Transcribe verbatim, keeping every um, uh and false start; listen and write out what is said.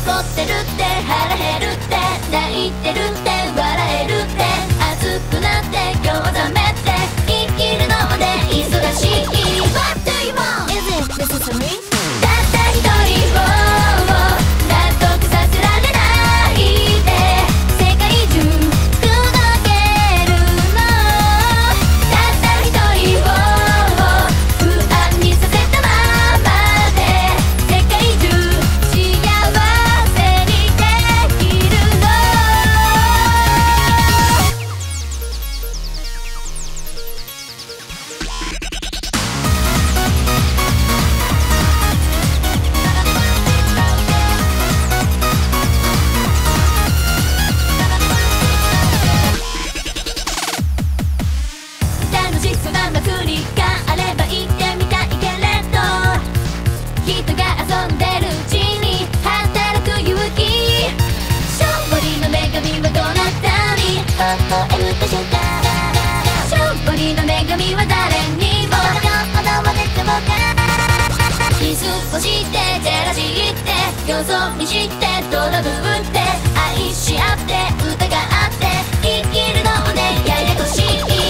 怒ってるって腹減るって泣いてるって笑えるって熱くなって今日冷めて生きるので忙しい What do you want? Is it necessary? たった一人を納得させられないで世界中届けるのたった一人を不安にさせたままで世界中幸せにできるの楽しそうな祭りがあれば行ってみたいけれど人が遊んでるうちに働く勇気勝利の女神はどなたに微笑むでしょうか勝利の女神は誰にもどこまででもかキスをしてジェラシーってよそ見してトラブって愛し合って疑って生きるのねややこしい